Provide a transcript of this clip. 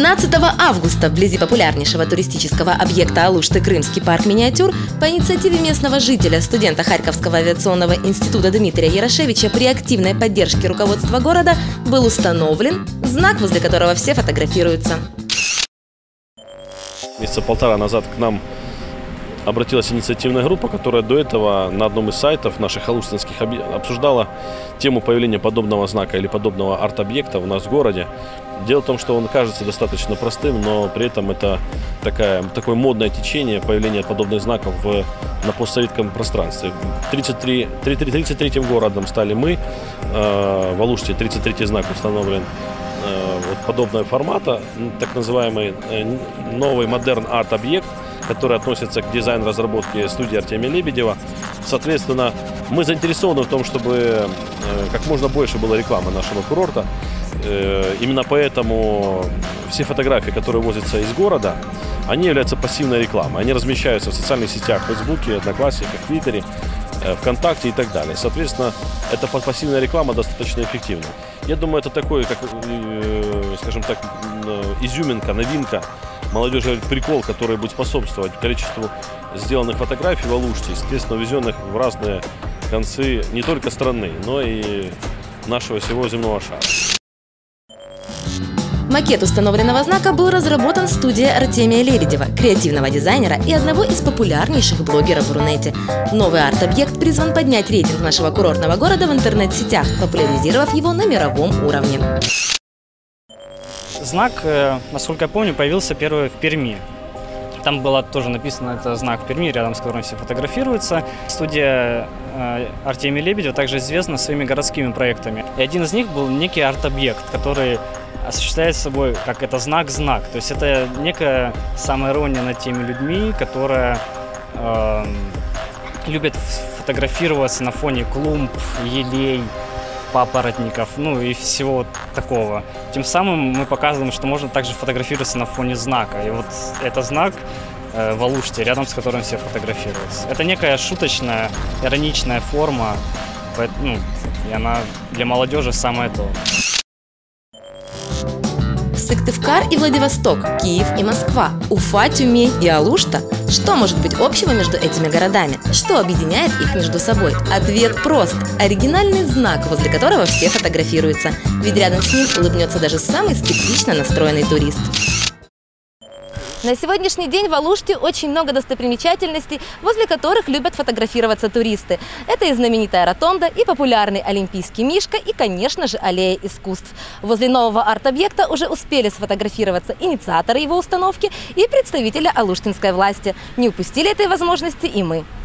15 августа вблизи популярнейшего туристического объекта Алушты Крымский парк «Миниатюр» по инициативе местного жителя, студента Харьковского авиационного института Дмитрия Ярошевича при активной поддержке руководства города был установлен знак, возле которого все фотографируются. Месяца полтора назад к нам обратилась инициативная группа, которая до этого на одном из сайтов наших алуштинских обсуждала тему появления подобного знака или подобного арт-объекта у нас в городе. Дело в том, что он кажется достаточно простым, но при этом это такое модное течение появления подобных знаков на постсоветском пространстве. 33-м городом стали мы, в Алуште 33-й знак установлен подобного формата, так называемый новый модерн арт-объект, который относится к дизайн-разработке студии Артемия Лебедева. Соответственно, мы заинтересованы в том, чтобы как можно больше было рекламы нашего курорта. Именно поэтому все фотографии, которые возятся из города, они являются пассивной рекламой. Они размещаются в социальных сетях, в Фейсбуке, Одноклассниках, Твиттере, ВКонтакте и так далее. Соответственно, эта пассивная реклама достаточно эффективна. Я думаю, это такой, скажем так, изюминка, новинка, молодежи прикол, который будет способствовать количеству сделанных фотографий в Алуште, естественно, увезенных в разные концы не только страны, но и нашего всего земного шара. Макет установленного знака был разработан студией Артемия Лебедева, креативного дизайнера и одного из популярнейших блогеров в Рунете. Новый арт-объект призван поднять рейтинг нашего курортного города в интернет-сетях, популяризировав его на мировом уровне. Знак, насколько я помню, появился первый в Перми. Там было тоже написано, это знак в Перми, рядом с которым все фотографируются. Студия Артемия Лебедева также известна своими городскими проектами. И один из них был некий арт-объект, который осуществляет собой, как это знак-знак. То есть это некая самоирония над теми людьми, которые любят фотографироваться на фоне клумб, елей, папоротников, ну и всего такого. Тем самым мы показываем, что можно также фотографироваться на фоне знака. И вот это знак в Алуште, рядом с которым все фотографируются. Это некая шуточная, ироничная форма, и она для молодежи самое то. Сыктывкар и Владивосток, Киев и Москва, Уфа, Тюмень и Алушта. Что может быть общего между этими городами? Что объединяет их между собой? Ответ прост. Оригинальный знак, возле которого все фотографируются. Ведь рядом с ним улыбнется даже самый скептично настроенный турист. На сегодняшний день в Алуште очень много достопримечательностей, возле которых любят фотографироваться туристы. Это и знаменитая ротонда, и популярный олимпийский мишка, и, конечно же, аллея искусств. Возле нового арт-объекта уже успели сфотографироваться инициаторы его установки и представители алуштинской власти. Не упустили этой возможности и мы.